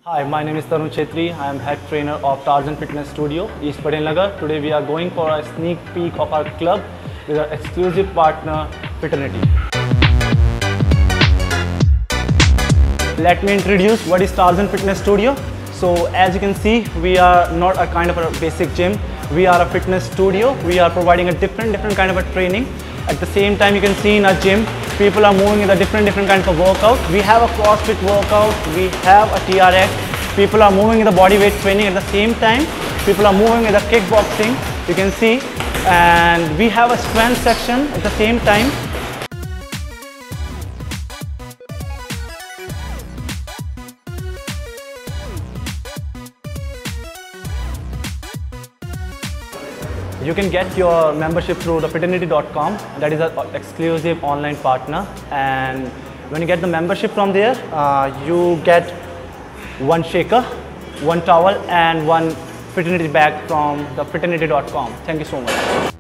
Hi, my name is Tarun Chetri. I am head trainer of Trzan Fitness Studio, East Patel Nagar. Today we are going for a sneak peek of our club with our exclusive partner, Fitternity. Let me introduce what is Trzan Fitness Studio. So as you can see, we are not a kind of a basic gym. We are a fitness studio. We are providing a different kind of a training. At the same time, you can see in our gym, people are moving in a different kinds of workout. We have a CrossFit workout, we have a TRX. People are moving in the body weight training at the same time. People are moving in the kickboxing, you can see. And we have a strength section at the same time. You can get your membership through the Fitternity.com. That is our exclusive online partner. And when you get the membership from there, you get one shaker, one towel, and one Fitternity bag from the Fitternity.com. Thank you so much.